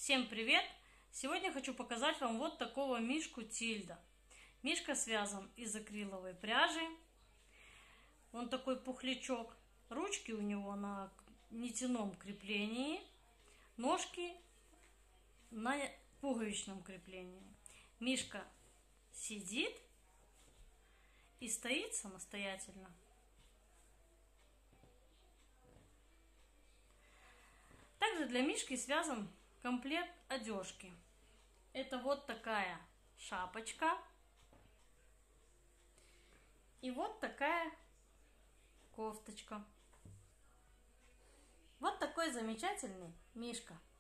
Всем привет! Сегодня хочу показать вам вот такого мишку Тильда. Мишка связан из акриловой пряжи. Он такой пухлячок. Ручки у него на нитяном креплении. Ножки на пуговичном креплении. Мишка сидит и стоит самостоятельно. Также для мишки связан комплект одежки. Это вот такая шапочка и вот такая кофточка. Вот такой замечательный мишка.